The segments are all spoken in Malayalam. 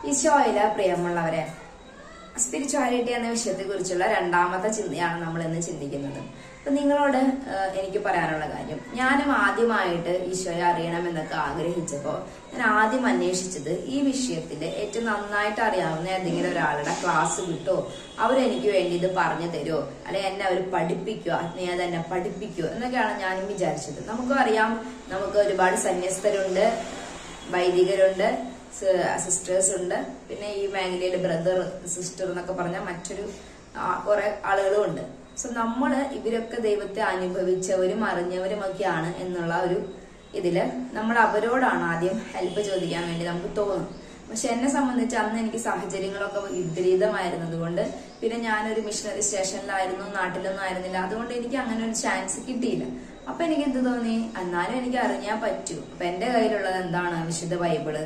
ഈശോയിലെ പ്രിയമുള്ളവരെ, സ്പിരിച്വാലിറ്റി എന്ന വിഷയത്തെ കുറിച്ചുള്ള രണ്ടാമത്തെ ചിന്തയാണ് നമ്മൾ ഇന്ന് ചിന്തിക്കുന്നത്. അപ്പൊ നിങ്ങളോട് എനിക്ക് പറയാനുള്ള കാര്യം, ഞാനും ആദ്യമായിട്ട് ഈശോയെ അറിയണമെന്നൊക്കെ ആഗ്രഹിച്ചപ്പോ ഞാൻ ആദ്യം അന്വേഷിച്ചത് ഈ വിഷയത്തിൽ ഏറ്റവും നന്നായിട്ട് അറിയാവുന്ന ഏതെങ്കിലും ഒരാളുടെ ക്ലാസ് കിട്ടോ, അവരെനിക്ക് വേണ്ടി ഇത് പറഞ്ഞു തരുമോ, അല്ലെങ്കിൽ എന്നെ അവർ പഠിപ്പിക്കുവോ, നീ അതെന്നെ പഠിപ്പിക്കുവോ എന്നൊക്കെയാണ് ഞാനും വിചാരിച്ചത്. നമുക്കും അറിയാം, നമുക്ക് ഒരുപാട് സന്യസ്തരുണ്ട്, വൈദികരുണ്ട്, സിസ്റ്റേഴ്സ് ഉണ്ട്, പിന്നെ ഈ മേഖലയിൽ ബ്രദർ സിസ്റ്റർ എന്നൊക്കെ പറഞ്ഞ മറ്റൊരു കുറെ ആളുകളും ഉണ്ട്. സോ നമ്മള് ഇവരൊക്കെ ദൈവത്തെ അനുഭവിച്ചവരും അറിഞ്ഞവരും ഒക്കെയാണ് എന്നുള്ള ഒരു ഇതില് നമ്മൾ അവരോടാണ് ആദ്യം ഹെൽപ്പ് ചോദിക്കാൻ വേണ്ടി നമുക്ക് തോന്നും. പക്ഷെ എന്നെ സംബന്ധിച്ച് അന്ന് എനിക്ക് സാഹചര്യങ്ങളൊക്കെ വിപരീതമായിരുന്നത് കൊണ്ട്, പിന്നെ ഞാനൊരു മിഷണറി സ്റ്റേഷനിലായിരുന്നു, നാട്ടിലൊന്നും ആയിരുന്നില്ല. അതുകൊണ്ട് എനിക്ക് അങ്ങനെ ഒരു ചാൻസ് കിട്ടിയില്ല. അപ്പൊ എനിക്ക് എന്ത് തോന്നി, എന്നാലും എനിക്ക് അറിഞ്ഞാൽ പറ്റൂ. അപ്പൊ എന്റെ കയ്യിലുള്ളത് എന്താണ്? വിശുദ്ധ ബൈബിള്.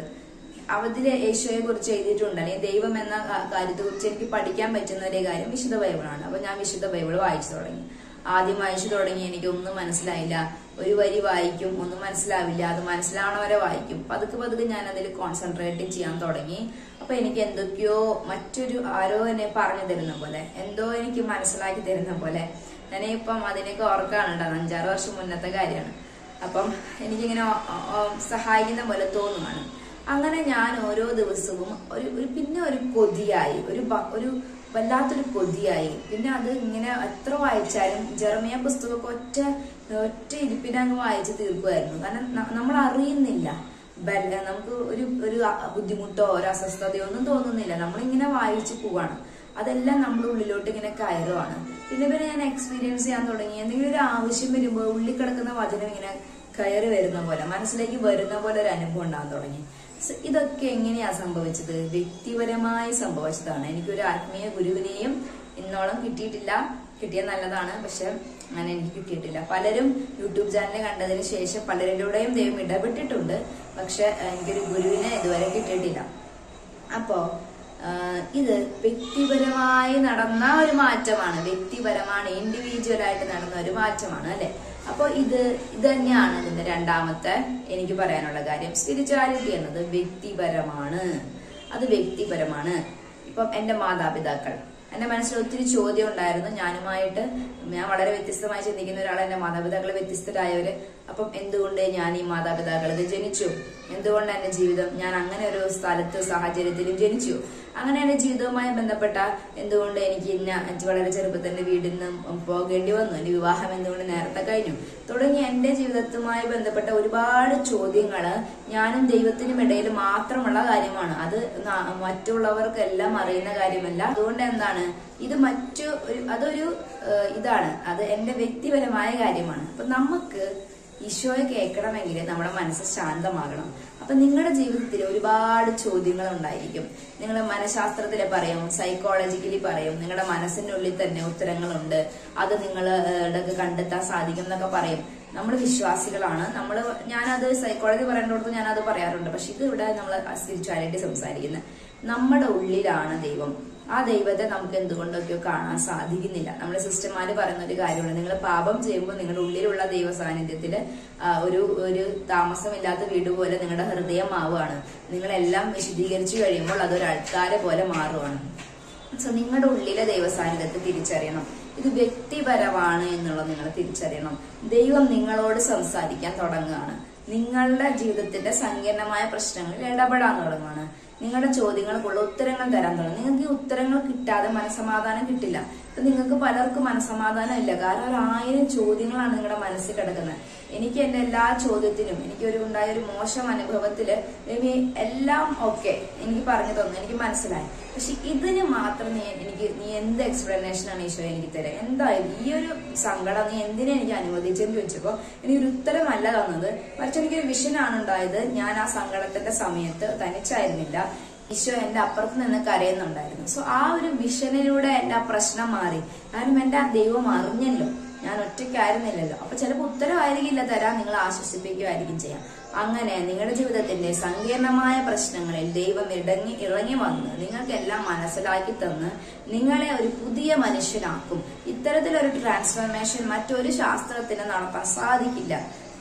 അതില് യേശുവെ കുറിച്ച് എഴുതിയിട്ടുണ്ട്, അല്ലെങ്കിൽ ദൈവം എന്ന കാര്യത്തെ കുറിച്ച് എനിക്ക് പഠിക്കാൻ പറ്റുന്ന ഒരു കാര്യം വിശുദ്ധ ബൈബിളാണ്. അപ്പൊ ഞാൻ വിശുദ്ധ ബൈബിള് വായിച്ചു തുടങ്ങി. ആദ്യം വായിച്ചു തുടങ്ങി, എനിക്ക് ഒന്നും മനസ്സിലായില്ല. ഒരു വരി വായിക്കും, ഒന്നും മനസ്സിലാവില്ല. അത് മനസ്സിലാവണവരെ വായിക്കും. പതുക്കെ പതുക്കെ ഞാൻ അതിൽ കോൺസെൻട്രേറ്റ് ചെയ്യാൻ തുടങ്ങി. അപ്പൊ എനിക്ക് എന്തൊക്കെയോ മറ്റൊരു ആരോ എന്നെ പറഞ്ഞു തരുന്ന പോലെ, എന്തോ എനിക്ക് മനസ്സിലാക്കി തരുന്ന പോലെ, ഞാനിപ്പം അതിനൊക്കെ ഓർക്കാനുണ്ട്. 5-6 വർഷം മുന്നത്തെ കാര്യമാണ്. അപ്പം എനിക്കിങ്ങനെ സഹായിക്കുന്ന പോലെ തോന്നുവാണ്. അങ്ങനെ ഞാൻ ഓരോ ദിവസവും പിന്നെ ഒരു കൊതിയായി, ഒരു വല്ലാത്തൊരു കൊതിയായി. പിന്നെ അത് ഇങ്ങനെ എത്ര വായിച്ചാലും ജെറമിയ പുസ്തകമൊക്കെ ഒറ്റ ഇരിപ്പിനങ്ങ് വായിച്ച് തീർക്കുമായിരുന്നു. കാരണം നമ്മൾ അറിയുന്നില്ല, നമുക്ക് ഒരു ബുദ്ധിമുട്ടോ ഒരു അസ്വസ്ഥതയോ ഒന്നും തോന്നുന്നില്ല. നമ്മളിങ്ങനെ വായിച്ചു പോവാണ്. അതെല്ലാം നമ്മുടെ ഉള്ളിലോട്ട് ഇങ്ങനെ കയറുവാണ്. പിന്നെ ഞാൻ എക്സ്പീരിയൻസ് ചെയ്യാൻ തുടങ്ങി. എന്തെങ്കിലും ഒരു ആവശ്യം വരുമ്പോൾ ഉള്ളിൽ കിടക്കുന്ന വചനം ഇങ്ങനെ കയറി വരുന്ന പോലെ, മനസ്സിലേക്ക് വരുന്ന പോലെ ഒരു അനുഭവം ഉണ്ടാകാൻ തുടങ്ങി. ഇതൊക്കെ എങ്ങനെയാ സംഭവിച്ചത്? വ്യക്തിപരമായി സംഭവിച്ചതാണ്. എനിക്കൊരു ആത്മീയ ഗുരുവിനെയും ഇന്നോളം കിട്ടിയിട്ടില്ല. കിട്ടിയത് നല്ലതാണ്, പക്ഷെ അങ്ങനെ എനിക്ക് കിട്ടിയിട്ടില്ല. പലരും യൂട്യൂബ് ചാനൽ കണ്ടതിന് ശേഷം പലരിലൂടെയും ദൈവം ഇടപെട്ടിട്ടുണ്ട്, പക്ഷെ എനിക്കൊരു ഗുരുവിനെ ഇതുവരെ കിട്ടിയിട്ടില്ല. അപ്പോ ഇത് വ്യക്തിപരമായി നടന്ന ഒരു മാറ്റമാണ്. വ്യക്തിപരമാണ്, ഇൻഡിവിജ്വൽ ആയിട്ട് നടന്ന ഒരു മാറ്റമാണ്, അല്ലെ? അപ്പൊ ഇത് തന്നെയാണ് ഇതിന്റെ രണ്ടാമത്തെ എനിക്ക് പറയാനുള്ള കാര്യം. സ്പിരിച്വാലിറ്റി എന്നത് വ്യക്തിപരമാണ്. അത് വ്യക്തിപരമാണ്. ഇപ്പം എന്റെ മാതാപിതാക്കൾ, എന്റെ മനസ്സിൽ ഒത്തിരി ചോദ്യം ഉണ്ടായിരുന്നു. ഞാൻ വളരെ വ്യത്യസ്തമായി ചിന്തിക്കുന്ന ഒരാൾ, എന്റെ മാതാപിതാക്കൾ വ്യത്യസ്തരായവര്. അപ്പം എന്തുകൊണ്ട് ഞാൻ ഈ മാതാപിതാക്കളിൽ ജനിച്ചു? എന്തുകൊണ്ട് എന്റെ ജീവിതം, ഞാൻ അങ്ങനെ ഒരു സ്ഥലത്ത് സാഹചര്യത്തിലും ജനിച്ചു? അങ്ങനെ എന്റെ ജീവിതവുമായി ബന്ധപ്പെട്ട എന്തുകൊണ്ട് എനിക്ക് വളരെ ചെറുപ്പത്തിൽ എന്റെ വീട്ടിൽ നിന്ന് പോകേണ്ടി വന്നു? എന്റെ വിവാഹം എന്തുകൊണ്ട് നേരത്തെ കഴിഞ്ഞു? തുടങ്ങി എന്റെ ജീവിതത്തുമായി ബന്ധപ്പെട്ട ഒരുപാട് ചോദ്യങ്ങള് ഞാനും ദൈവത്തിനും ഇടയിൽ മാത്രമുള്ള കാര്യമാണ്. അത് മറ്റുള്ളവർക്കെല്ലാം അറിയുന്ന കാര്യമല്ല. അതുകൊണ്ട് എന്താണ്, ഇത് അതൊരു ഇതാണ്, അത് എന്റെ വ്യക്തിപരമായ കാര്യമാണ്. അപ്പൊ നമുക്ക് ഈശോയെ കേൾക്കണമെങ്കിൽ നമ്മുടെ മനസ്സ് ശാന്തമാകണം. അപ്പൊ നിങ്ങളുടെ ജീവിതത്തിൽ ഒരുപാട് ചോദ്യങ്ങൾ ഉണ്ടായിരിക്കും. നിങ്ങൾ മനഃശാസ്ത്രത്തിലെ പറയും, സൈക്കോളജിക്കലി പറയും, നിങ്ങളുടെ മനസ്സിന്റെ ഉള്ളിൽ തന്നെ ഉത്തരങ്ങളുണ്ട്, അത് നിങ്ങളുടെ കണ്ടെത്താൻ സാധിക്കും എന്നൊക്കെ പറയും. നമ്മൾ വിശ്വാസികളാണ്. ഞാനത് സൈക്കോളജി പറയേണ്ടടുത്ത് ഞാനത് പറയാറുണ്ട്. പക്ഷെ ഇത് ഇവിടെ നമ്മൾ സ്പിരിച്വാലിറ്റി സംസാരിക്കുന്നത്. നമ്മുടെ ഉള്ളിലാണ് ദൈവം. ആ ദൈവത്തെ നമുക്ക് എന്തുകൊണ്ടൊക്കെയോ കാണാൻ സാധിക്കുന്നില്ല. നമ്മുടെ സിസ്റ്റർമാര് പറയുന്ന ഒരു കാര്യമാണ്, നിങ്ങൾ പാപം ചെയ്യുമ്പോൾ നിങ്ങളുടെ ഉള്ളിലുള്ള ദൈവ സാന്നിധ്യത്തില് ഒരു താമസമില്ലാത്ത വീട് പോലെ നിങ്ങളുടെ ഹൃദയം ആവുകയാണ്. നിങ്ങളെല്ലാം വിശദീകരിച്ചു കഴിയുമ്പോൾ അതൊരു അൾത്താര പോലെ മാറുകയാണ്. സോ നിങ്ങളുടെ ഉള്ളിലെ ദൈവ സാന്നിധ്യത്തെ തിരിച്ചറിയണം. ഇത് വ്യക്തിപരമാണ് എന്നുള്ളത് നിങ്ങൾ തിരിച്ചറിയണം. ദൈവം നിങ്ങളോട് സംസാരിക്കാൻ തുടങ്ങുകയാണ്. നിങ്ങളുടെ ജീവിതത്തിന്റെ സങ്കീർണമായ പ്രശ്നങ്ങളിൽ ഇടപെടാൻ തുടങ്ങുകയാണ്. നിങ്ങളുടെ ചോദ്യങ്ങൾക്കുള്ള ഉത്തരങ്ങൾ തരാൻ തുടങ്ങും. നിങ്ങൾക്ക് ഈ ഉത്തരങ്ങൾ കിട്ടാതെ മനസ്സമാധാനം കിട്ടില്ല. ഇപ്പൊ നിങ്ങൾക്ക് പലർക്കും മനസ്സമാധാനം ഇല്ല, കാരണം 1000 ചോദ്യങ്ങളാണ് നിങ്ങളുടെ മനസ്സിൽ കിടക്കുന്നത്. എനിക്ക് എന്റെ എല്ലാ ചോദ്യത്തിനും ഉണ്ടായ ഒരു മോശം അനുഭവത്തില് എല്ലാം ഓക്കെ എനിക്ക് പറഞ്ഞു തന്നു, എനിക്ക് മനസ്സിലായി. പക്ഷെ ഇതിന് മാത്രം നീ എന്ത് എക്സ്പ്ലനേഷനാണ് ഈശോ എനിക്ക് തരാം? എന്തായാലും ഈ ഒരു സങ്കടം നീ എന്തിനാ എനിക്ക് അനുവദിച്ചെന്ന് ചോദിച്ചപ്പോ എനിക്കൊരു ഉത്തരമല്ല തന്നത്, മറിച്ച് എനിക്കൊരു വിഷനാണ് ഉണ്ടായത്. ഞാൻ ആ സങ്കടത്തിന്റെ സമയത്ത് തനിച്ചായിരുന്നില്ല, ഈശോ എന്റെ അപ്പുറത്ത് നിന്ന് കരയുന്നുണ്ടായിരുന്നു. സോ ആ ഒരു വിഷനിലൂടെ എന്റെ ആ പ്രശ്നം മാറി. കാരണം എന്റെ ആ ദൈവം അറിഞ്ഞല്ലോ, ഞാൻ ഒറ്റയ്ക്കായിരുന്നില്ലല്ലോ. അപ്പൊ ചിലപ്പോൾ ഉത്തരവായിരിക്കില്ല തരാൻ, നിങ്ങൾ ആശ്വസിപ്പിക്കുകയായിരിക്കും ചെയ്യാം. അങ്ങനെ നിങ്ങളുടെ ജീവിതത്തിന്റെ സങ്കീർണമായ പ്രശ്നങ്ങളിൽ ദൈവം ഇറങ്ങി വന്ന് നിങ്ങൾക്കെല്ലാം മനസ്സിലാക്കി തന്ന് നിങ്ങളെ ഒരു പുതിയ മനുഷ്യനാക്കും. ഇത്തരത്തിലൊരു ട്രാൻസ്ഫോർമേഷൻ മറ്റൊരു ശാസ്ത്രത്തിന് നടത്താൻ സാധിക്കില്ല.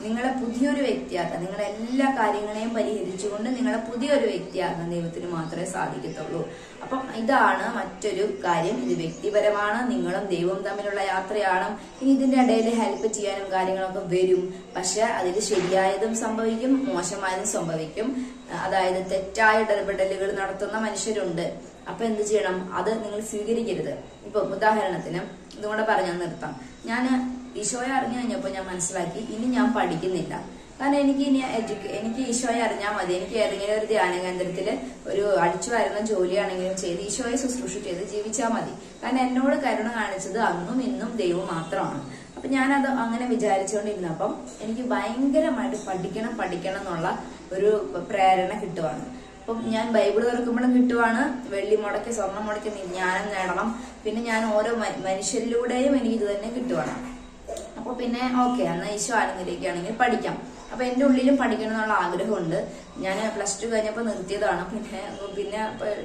നിങ്ങളെ പുതിയൊരു വ്യക്തിയാക്കാൻ, നിങ്ങളെ എല്ലാ കാര്യങ്ങളെയും പരിഹരിച്ചുകൊണ്ട് നിങ്ങളെ പുതിയൊരു വ്യക്തിയാക്കാൻ ദൈവത്തിന് മാത്രമേ സാധിക്കത്തുള്ളൂ. അപ്പം ഇതാണ് മറ്റൊരു കാര്യം. ഇത് വ്യക്തിപരമാണ്, നിങ്ങളും ദൈവവും തമ്മിലുള്ള യാത്രയാണ്. ഇനി ഇതിന്റെ ഇടയിൽ ഹെൽപ്പ് ചെയ്യാനും കാര്യങ്ങളൊക്കെ വരും. പക്ഷെ അതിൽ ശരിയായതും സംഭവിക്കും, മോശമായതും സംഭവിക്കും. അതായത് തെറ്റായ ഇടപെടലുകൾ നടത്തുന്ന മനുഷ്യരുണ്ട്. അപ്പൊ എന്ത് ചെയ്യണം? അത് നിങ്ങൾ സ്വീകരിക്കരുത്. ഇപ്പൊ ഉദാഹരണത്തിന് ഇതുകൂടെ പറഞ്ഞാൽ നിർത്താം. ഞാൻ ഈശോയെ അറിഞ്ഞു കഴിഞ്ഞപ്പോൾ ഞാൻ മനസ്സിലാക്കി ഇനി ഞാൻ പഠിക്കുന്നില്ല. കാരണം എനിക്ക് ഈശോയെ അറിഞ്ഞാൽ മതി. എനിക്ക് ഏതെങ്കിലും ഒരു ധ്യാന കേന്ദ്രത്തില് ഒരു അടിച്ചു വരുന്ന ജോലിയാണെങ്കിലും ചെയ്ത് ഈശോയെ ശുശ്രൂഷ ചെയ്ത് ജീവിച്ചാൽ മതി. കാരണം എന്നോട് കരുണ കാണിച്ചത് അന്നും ഇന്നും ദൈവം മാത്രമാണ്. അപ്പൊ ഞാനത് അങ്ങനെ വിചാരിച്ചുകൊണ്ടിരുന്നപ്പം എനിക്ക് ഭയങ്കരമായിട്ട് പഠിക്കണം എന്നുള്ള ഒരു പ്രേരണ കിട്ടുവാണ്. അപ്പം ഞാൻ ബൈബിൾ തുറക്കുമ്പോഴും കിട്ടുവാണ്, വെള്ളി മുടക്കി സ്വർണം മുടക്കി ജ്ഞാനം നേടണം. പിന്നെ ഞാൻ ഓരോ മനുഷ്യരിലൂടെയും എനിക്ക് ഇത് തന്നെ കിട്ടുവാണ്. അപ്പൊ പിന്നെ ഓക്കെ, എന്നാൽ ഈശോ ആണെങ്കിലേക്കാണെങ്കിൽ പഠിക്കാം. അപ്പൊ എന്റെ ഉള്ളിലും പഠിക്കണം എന്നുള്ള ആഗ്രഹമുണ്ട്. ഞാൻ +2 കഴിഞ്ഞപ്പോൾ നിർത്തിയതാണ്. പിന്നെ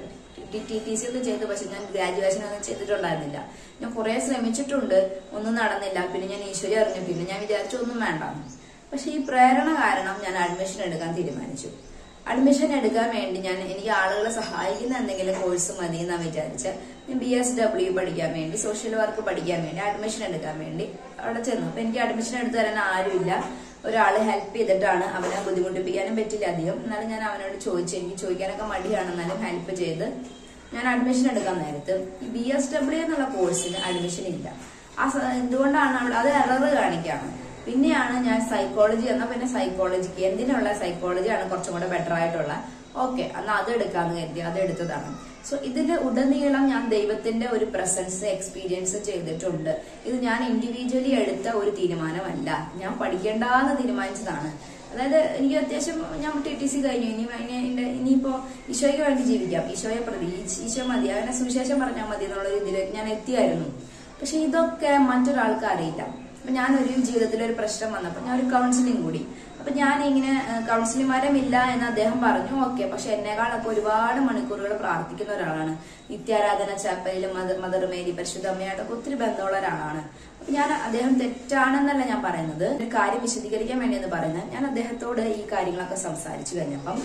TTC ഒക്കെ ചെയ്തു. പക്ഷെ ഞാൻ ഗ്രാജുവേഷൻ ഒന്നും ചെയ്തിട്ടുണ്ടായിരുന്നില്ല. ഞാൻ കുറെ ശ്രമിച്ചിട്ടുണ്ട്, ഒന്നും നടന്നില്ല. പിന്നെ ഞാൻ ഈശോയെ അറിഞ്ഞു. പിന്നെ ഞാൻ വിചാരിച്ചു ഒന്നും വേണ്ട. പക്ഷെ ഈ പ്രേരണ കാരണം ഞാൻ അഡ്മിഷൻ എടുക്കാൻ തീരുമാനിച്ചു. അഡ്മിഷൻ എടുക്കാൻ വേണ്ടി എനിക്ക് ആളുകളെ സഹായിക്കുന്ന എന്തെങ്കിലും കോഴ്സ് മതി എന്നാ വിചാരിച്ച് ഞാൻ BSW പഠിക്കാൻ വേണ്ടി, സോഷ്യൽ വർക്ക് പഠിക്കാൻ വേണ്ടി അഡ്മിഷൻ എടുക്കാൻ വേണ്ടി അവിടെ ചെന്നു. അപ്പൊ എനിക്ക് അഡ്മിഷൻ എടുത്തു തരാൻ ആരുമില്ല. ഒരാള് ഹെൽപ്പ് ചെയ്തിട്ടാണ്. അവനെ ബുദ്ധിമുട്ടിപ്പിക്കാനും പറ്റില്ല അധികം. എന്നാലും ഞാൻ അവനോട് ചോദിച്ചു, എനിക്ക് ചോദിക്കാനൊക്കെ മടിയാണ്, എന്നാലും ഹെൽപ്പ് ചെയ്ത് ഞാൻ അഡ്മിഷൻ എടുക്കാൻ നേരത്ത് ഈ BSW എന്നുള്ള കോഴ്സിന് അഡ്മിഷൻ ഇല്ല. എന്തുകൊണ്ടാണ്? അത് എറർ കാണിക്കാണ്. പിന്നെയാണ് ഞാൻ സൈക്കോളജി പിന്നെ സൈക്കോളജിക്ക് എന്തിനുള്ള സൈക്കോളജിയാണ് കുറച്ചും കൂടെ ബെറ്റർ ആയിട്ടുള്ള. ഓക്കെ, എന്നാൽ അത് എടുക്കാന്ന് കരുതി അത് എടുത്തതാണ്. സോ ഇതിൽ ഉടനീളം ഞാൻ ദൈവത്തിന്റെ ഒരു പ്രസൻസ് എക്സ്പീരിയൻസ് ചെയ്തിട്ടുണ്ട്. ഇത് ഞാൻ ഇൻഡിവിജ്വലി എടുത്ത ഒരു തീരുമാനമല്ല, ഞാൻ പഠിക്കേണ്ടെന്ന് തീരുമാനിച്ചതാണ്. അതായത് എനിക്ക് അത്യാവശ്യം ഞാൻ TTC കഴിഞ്ഞു. ഇനിയിപ്പോ ഈശോയ്ക്ക് വേണ്ടി ജീവിക്കാം, ഈശോയെ പ്രതി, ഈശോ മതി, അവനെ സുവിശേഷം പറഞ്ഞാൽ മതി എന്നുള്ള രീതിയിലേക്ക് ഞാൻ എത്തിയായിരുന്നു. പക്ഷെ ഇതൊക്കെ മറ്റൊരാൾക്ക് അറിയില്ല. അപ്പൊ ഞാനൊരു ജീവിതത്തിലൊരു പ്രശ്നം വന്നപ്പോൾ ഞാൻ ഒരു കൗൺസിലിംഗ് കൂടി. അപ്പൊ ഞാൻ ഇങ്ങനെ കൗൺസിലിംഗ് എന്ന് അദ്ദേഹം പറഞ്ഞു. ഓക്കെ, പക്ഷെ എന്നെക്കാളൊക്കെ ഒരുപാട് മണിക്കൂറുകൾ പ്രാർത്ഥിക്കുന്ന ഒരാളാണ്. നിത്യാരാധന ചാപ്പലിലും മദർ മേരി പരിശുദ്ധ അമ്മയായിട്ടൊക്കെ ഒത്തിരി ബന്ധമുള്ള ഒരാളാണ്. അപ്പൊ ഞാൻ അദ്ദേഹം തെറ്റാണെന്നല്ല ഞാൻ പറയുന്നത്, ഒരു കാര്യം വിശദീകരിക്കാൻ വേണ്ടിയെന്ന് പറയുന്നത്. ഞാൻ അദ്ദേഹത്തോട് ഈ കാര്യങ്ങളൊക്കെ സംസാരിച്ചു കഴിഞ്ഞപ്പം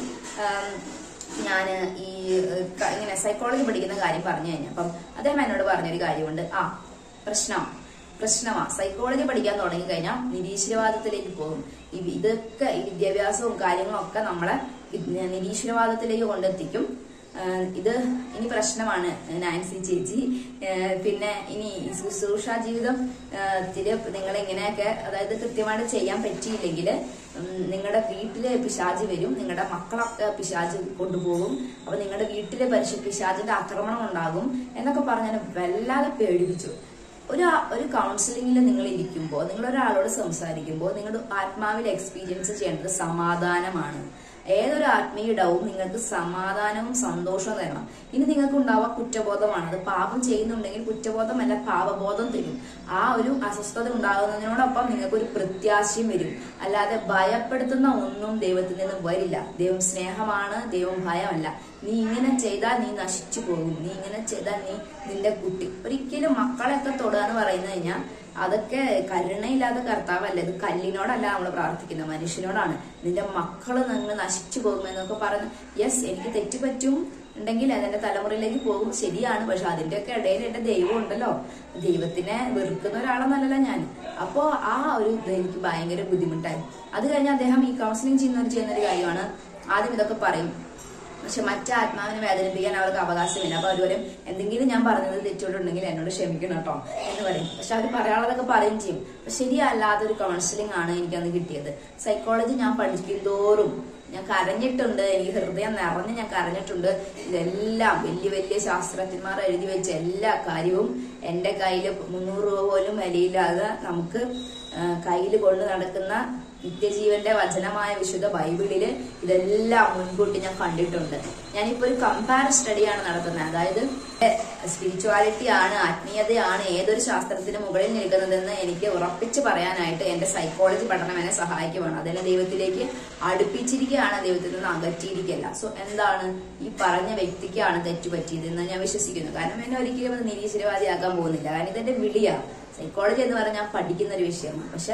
ഞാൻ ഇങ്ങനെ സൈക്കോളജി പഠിക്കുന്ന കാര്യം പറഞ്ഞു കഴിഞ്ഞപ്പം അദ്ദേഹം എന്നോട് പറഞ്ഞൊരു കാര്യമുണ്ട്. പ്രശ്നമാ സൈക്കോളജി പഠിക്കാൻ തുടങ്ങി കഴിഞ്ഞാൽ നിരീശ്വരവാദത്തിലേക്ക് പോകും. ഇതൊക്കെ ഈ വിദ്യാഭ്യാസവും കാര്യങ്ങളും ഒക്കെ നമ്മളെ നിരീശ്വരവാദത്തിലേക്ക് കൊണ്ടെത്തിക്കും. ഇനി പ്രശ്നമാണ് നാൻസി ചേച്ചി. പിന്നെ ഇനി ശുശ്രൂഷ ജീവിതം നിങ്ങൾ ഇങ്ങനെയൊക്കെ, അതായത് കൃത്യമായിട്ട് ചെയ്യാൻ പറ്റിയില്ലെങ്കിൽ നിങ്ങളുടെ വീട്ടിലെ പിശാച് വരും, നിങ്ങളുടെ മക്കളൊക്കെ പിശാച് കൊണ്ടുപോകും. അപ്പൊ നിങ്ങളുടെ വീട്ടിലെ പിശാചിന്റെ ആക്രമണം ഉണ്ടാകും എന്നൊക്കെ പറഞ്ഞാൽ വല്ലാതെ പേടിപ്പിച്ചു. ഒരു കൗൺസിലിംഗിൽ നിങ്ങൾ ഇരിക്കുമ്പോൾ, നിങ്ങൾ ഒരാളോട് സംസാരിക്കുമ്പോൾ നിങ്ങളുടെ ആത്മാവിൽ എക്സ്പീരിയൻസ് ചെയ്യേണ്ടത് സമാധാനമാണ്. ഏതൊരു ആത്മീയടവും നിങ്ങൾക്ക് സമാധാനവും സന്തോഷവും തരണം. ഇനി നിങ്ങൾക്ക് ഉണ്ടാവുക കുറ്റബോധമാണ്. അത് പാപം ചെയ്യുന്നുണ്ടെങ്കിൽ കുറ്റബോധമല്ല, പാപബോധം തരും. ആ ഒരു അസ്വസ്ഥത ഉണ്ടാകുന്നതിനോടൊപ്പം നിങ്ങൾക്ക് ഒരു പ്രത്യാശയും വരും. അല്ലാതെ ഭയപ്പെടുത്തുന്ന ഒന്നും ദൈവത്തിൽ നിന്ന് വരില്ല. ദൈവം സ്നേഹമാണ്, ദൈവം ഭയമല്ല. നീ ഇങ്ങനെ ചെയ്താൽ നീ നശിച്ചു പോകും, നീ ഇങ്ങനെ ചെയ്താൽ നിന്റെ കുട്ടി ഒരിക്കലും മക്കളെയൊക്കെ തൊടുക എന്ന് പറയുന്നത് കഴിഞ്ഞാൽ അതൊക്കെ കരുണയില്ലാത്ത കർത്താവല്ല. ഇത് കല്ലിനോടല്ല നമ്മൾ പ്രാർത്ഥിക്കുന്നത്, മനുഷ്യനോടാണ്. നിന്റെ മക്കള് നിങ്ങൾ നശിച്ചു പോകും എന്നൊക്കെ പറഞ്ഞ് യെസ്, എനിക്ക് തെറ്റുപറ്റും ഉണ്ടെങ്കിൽ അതെന്റെ തലമുറയിലേക്ക് പോകും, ശരിയാണ്. പക്ഷെ അതിന്റെയൊക്കെ ഇടയിൽ എന്റെ ദൈവം ഉണ്ടല്ലോ. ദൈവത്തിനെ വെറുക്കുന്ന ഒരാളെന്നല്ല ഞാൻ. അപ്പോ ആ ഒരു എനിക്ക് ഭയങ്കര ബുദ്ധിമുട്ടായി. അത് കഴിഞ്ഞ് അദ്ദേഹം ഈ കൗൺസിലിംഗ് ചെയ്യുന്നൊരു കാര്യമാണ്. ആദ്യം ഇതൊക്കെ പറയും, പക്ഷെ മറ്റാത്മാവിനെ വേദനിപ്പിക്കാൻ അവർക്ക് അവകാശമില്ല. അപ്പൊ അവര് എന്തെങ്കിലും ഞാൻ പറഞ്ഞത് തെറ്റുകൊണ്ടുണ്ടെങ്കിൽ എന്നോട് ക്ഷമിക്കണം കേട്ടോ എന്ന് പറയും. പക്ഷെ അവർ പറയാനുള്ളതൊക്കെ പറയും ചെയ്യും. ശരിയല്ലാത്തൊരു കൗൺസിലിംഗ് ആണ് എനിക്കന്ന് കിട്ടിയത്. സൈക്കോളജി ഞാൻ പഠിക്കും തോറും ഞാൻ കരഞ്ഞിട്ടുണ്ട്, എനിക്ക് ഹൃദയം നിറഞ്ഞ് ഞാൻ കരഞ്ഞിട്ടുണ്ട്. ഇതെല്ലാം വലിയ വലിയ ശാസ്ത്രജ്ഞന്മാർ എഴുതി വെച്ച എല്ലാ കാര്യവും എന്റെ കയ്യിൽ 300 രൂപ പോലും വിലയില്ലാതെ നമുക്ക് കയ്യിൽ കൊണ്ട് നടക്കുന്ന നിത്യജീവന്റെ വചനമായ വിശുദ്ധ ബൈബിളില് ഇതെല്ലാം മുൻകൂട്ടി ഞാൻ കണ്ടിട്ടുണ്ട്. ഞാനിപ്പോ ഒരു കമ്പാര സ്റ്റഡിയാണ് നടത്തുന്നത്. അതായത് സ്പിരിച്വാലിറ്റി ആണ്, ആത്മീയതയാണ് ഏതൊരു ശാസ്ത്രത്തിന് മുകളിൽ നിൽക്കുന്നതെന്ന് എനിക്ക് ഉറപ്പിച്ച് പറയാനായിട്ട് എന്റെ സൈക്കോളജി പഠനം എന്നെ സഹായിക്കുവാണ്. അതെന്നെ ദൈവത്തിലേക്ക് അടുപ്പിച്ചിരിക്കുകയാണ്, ദൈവത്തിൽ നിന്ന് അകറ്റിയിരിക്കുകയല്ല. സോ എന്താണ്, ഈ പറഞ്ഞ വ്യക്തിക്കാണ് തെറ്റുപറ്റിയത് എന്ന് ഞാൻ വിശ്വസിക്കുന്നു. കാരണം എന്നെ ഒരിക്കലും അത് നിരീശ്വരവാദിയാക്കാൻ പോകുന്നില്ല. കാരണം ഇതെന്റെ വിളിയാണ്. സൈക്കോളജി എന്ന് പറഞ്ഞാൽ പഠിക്കുന്ന ഒരു വിഷയമാണ്. പക്ഷെ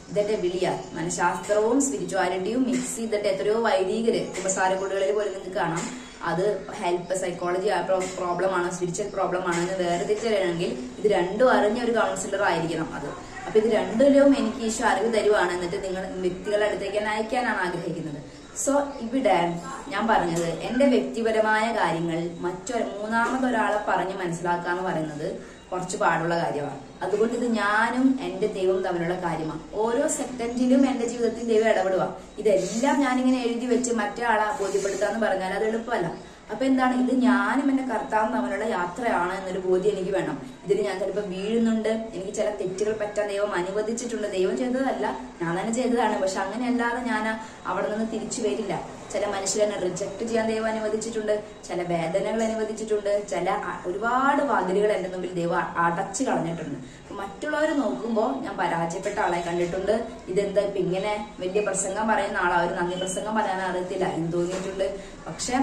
ഇതെന്റെ വിളിയാണ്. മനഃശാസ്ത്രവും സ്പിരിച്വാലിറ്റിയും മിക്സ് ചെയ്തിട്ട് എത്രയോ വൈദികര് കുമ്പസാരക്കൂടുകളിൽ പോലും നിങ്ങൾക്ക് കാണാം. അത് ഹെൽപ്പ് സൈക്കോളജി പ്രോബ്ലം ആണോ സ്പിരിച്വൽ പ്രോബ്ലം ആണോ എന്ന് വേർതിരിച്ചറിയണമെങ്കിൽ ഇത് രണ്ടും അറിഞ്ഞ ഒരു കൗൺസിലർ ആയിരിക്കണം അത്. അപ്പൊ ഇത് രണ്ടിലും എനിക്ക് ഈശോ അറിവ് തരുവാണ്. എന്നിട്ട് നിങ്ങൾ വ്യക്തികളുടെ അടുത്തേക്ക് തന്നെ അയക്കാനാണ് ആഗ്രഹിക്കുന്നത്. സോ ഇവിടെ ഞാൻ പറഞ്ഞത് എന്റെ വ്യക്തിപരമായ കാര്യങ്ങൾ മൂന്നാമതൊരാളെ പറഞ്ഞ് മനസ്സിലാക്കുക എന്ന് പറയുന്നത് കുറച്ച് പാടുള്ള കാര്യമാണ്. അതുകൊണ്ട് ഇത് ഞാനും എന്റെ ദൈവവും തമ്മിലുള്ള കാര്യമാണ്. ഓരോ സെക്കൻഡിലും എന്റെ ജീവിതത്തിൽ ദൈവം ഇടപെടുക. ഇതെല്ലാം ഞാനിങ്ങനെ എഴുതി വെച്ച് മറ്റേ ആളെ ബോധ്യപ്പെടുത്താന്ന് പറഞ്ഞാൽ അത് എളുപ്പമല്ല. അപ്പൊ എന്താണ്, ഇത് ഞാനും എന്റെ കർത്താവും തമ്മിലുള്ള യാത്രയാണ് എന്നൊരു ബോധ്യം എനിക്ക് വേണം. ഇതിന് ഞാൻ ചിലപ്പോൾ വീഴുന്നുണ്ട്, എനിക്ക് ചില തെറ്റുകൾ പറ്റാൻ ദൈവം അനുവദിച്ചിട്ടുണ്ട്. ദൈവം ചെയ്തതല്ല, ഞാൻ തന്നെ ചെയ്തതാണ്. പക്ഷെ അങ്ങനെയല്ലാതെ ഞാൻ അവിടെ നിന്ന് തിരിച്ചു വരില്ല. ചില മനുഷ്യരെന്നെ റിജക്ട് ചെയ്യാൻ ദൈവം അനുവദിച്ചിട്ടുണ്ട്, ചില വേദനകൾ അനുവദിച്ചിട്ടുണ്ട്, ചില ഒരുപാട് വാതിലുകൾ എന്റെ മുമ്പിൽ ദൈവം അടച്ചു കളഞ്ഞിട്ടുണ്ട്. മറ്റുള്ളവർ നോക്കുമ്പോൾ ഞാൻ പരാജയപ്പെട്ട ആളെ കണ്ടിട്ടുണ്ട്. ഇതെന്താ ഇപ്പൊ ഇങ്ങനെ വലിയ പ്രസംഗം പറയുന്ന ആളാ, ഒരു നന്ദി പ്രസംഗം പറയാൻ അറിയത്തില്ല എന്ന് തോന്നിയിട്ടുണ്ട്. പക്ഷെ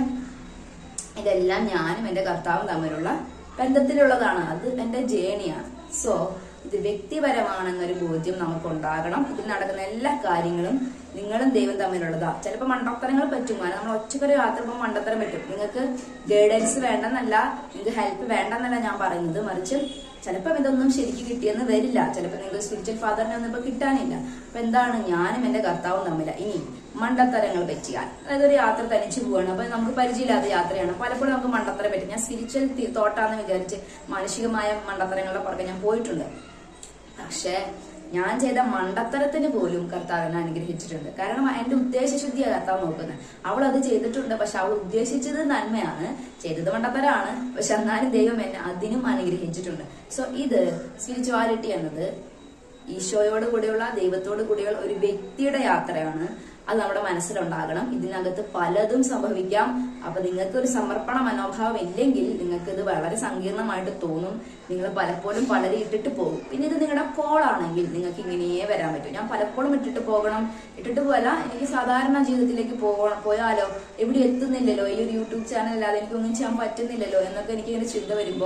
ഇതെല്ലാം ഞാനും എന്റെ കർത്താവും തമ്മിലുള്ള ബന്ധത്തിലുള്ളതാണ്. അത് എന്റെ ജേണിയാണ്. സോ ഇത് വ്യക്തിപരമാണെന്നൊരു ബോധ്യം നമുക്കുണ്ടാകണം. ഇതിൽ നടക്കുന്ന എല്ലാ കാര്യങ്ങളും നിങ്ങളും ദൈവം തമ്മിലുള്ളതാ. ചിലപ്പോൾ മണ്ടത്തരങ്ങൾ പറ്റും. നമ്മൾ ഒറ്റക്കൊരു യാത്ര പോകുമ്പോൾ മണ്ടത്തരം പറ്റും. നിങ്ങൾക്ക് ഗൈഡൻസ് വേണ്ടെന്നല്ല, നിങ്ങൾക്ക് ഹെൽപ്പ് വേണ്ടെന്നല്ല ഞാൻ പറയുന്നത്. മറിച്ച് ചിലപ്പോൾ ഇതൊന്നും ശരിക്കും കിട്ടിയെന്ന് വരില്ല. ചിലപ്പോൾ നിങ്ങൾക്ക് സ്പിരിച്വൽ ഫാദറിനെ ഒന്നും ഇപ്പൊ കിട്ടാനില്ല. അപ്പൊ എന്താണ്, ഞാനും എന്റെ കർത്താവും തമ്മില. ഇനി മണ്ടത്തരങ്ങൾ പറ്റിയാൽ, അതായത് ഒരു യാത്ര തനിച്ചു പോവാണ്, അപ്പൊ നമുക്ക് പരിചയമില്ലാത്ത യാത്രയാണ്, പലപ്പോഴും നമുക്ക് മണ്ടത്തരം പറ്റും. ഞാൻ സ്പിരിച്വൽ തോട്ടാന്ന് വിചാരിച്ച് മാനസികമായ മണ്ടത്തരങ്ങളുടെ പുറകെ ഞാൻ പോയിട്ടുണ്ട്. പക്ഷെ ഞാൻ ചെയ്ത മണ്ടത്തരത്തിന് പോലും കർത്താവിനെ അനുഗ്രഹിച്ചിട്ടുണ്ട്. കാരണം എന്റെ ഉദ്ദേശശുദ്ധിയാണ് കർത്താവ് നോക്കുന്നത്. അവൾ അത് ചെയ്തിട്ടുണ്ട്, പക്ഷെ അവൾ ഉദ്ദേശിച്ചത് നന്മയാണ്, ചെയ്തത് മണ്ടത്തരമാണ്. പക്ഷെ എന്നാലും ദൈവം എന്നെ അതിനും അനുഗ്രഹിച്ചിട്ടുണ്ട്. സോ ഇത് സ്പിരിച്വാലിറ്റി എന്നത് ഈശോയോട് കൂടെയുള്ള, ദൈവത്തോട് കൂടെയുള്ള ഒരു വ്യക്തിയുടെ യാത്രയാണ്. അത് നമ്മുടെ മനസ്സിലുണ്ടാകണം. ഇതിനകത്ത് പലതും സംഭവിക്കാം. അപ്പൊ നിങ്ങൾക്ക് ഒരു സമർപ്പണ മനോഭാവം ഇല്ലെങ്കിൽ നിങ്ങൾക്ക് ഇത് വളരെ സങ്കീർണമായിട്ട് തോന്നും. നിങ്ങൾ പലപ്പോഴും പലരെ ഇട്ടിട്ട് പോകും. പിന്നെ ഇത് നിങ്ങളുടെ കോളാണെങ്കിൽ നിങ്ങൾക്ക് ഇങ്ങനെയേ വരാൻ പറ്റും. ഞാൻ പലപ്പോഴും ഇട്ടിട്ട് പോകല, എനിക്ക് സാധാരണ ജീവിതത്തിലേക്ക് പോയാലോ, എവിടെ എത്തുന്നില്ലല്ലോ, ഈ ഒരു യൂട്യൂബ് ചാനൽ അല്ലാതെ എനിക്കൊന്നും ചെയ്യാൻ പറ്റുന്നില്ലല്ലോ എന്നൊക്കെ എനിക്ക് ഇങ്ങനെ ചിന്ത വരുമ്പോ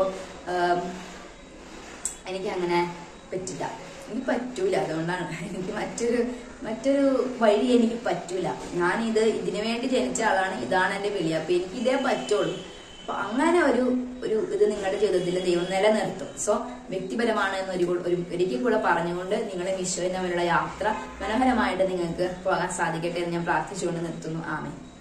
എനിക്ക് അങ്ങനെ പറ്റില്ല, എനിക്ക് പറ്റൂല. അതുകൊണ്ടാണ് എനിക്ക് മറ്റൊരു വഴി എനിക്ക് പറ്റൂല. ഞാനിത് ഇതിനു വേണ്ടി ജനിച്ച ആളാണ്, ഇതാണ് എന്റെ വിളി, അപ്പൊ എനിക്ക് ഇതേ പറ്റുള്ളൂ. അപ്പൊ അങ്ങനെ ഒരു ഇത് നിങ്ങളുടെ ജീവിതത്തിൽ ദൈവം നിലനിർത്തും. സോ വ്യക്തിപരമാണ് എന്നൊരു ഒരിക്കൽ കൂടെ പറഞ്ഞുകൊണ്ട് നിങ്ങളെ ഈശോയും തമ്മിലുള്ള യാത്ര മനോഹരമായിട്ട് നിങ്ങൾക്ക് പോകാൻ സാധിക്കട്ടെ എന്ന് ഞാൻ പ്രാർത്ഥിച്ചുകൊണ്ട് നിർത്തുന്നു. ആമേൻ.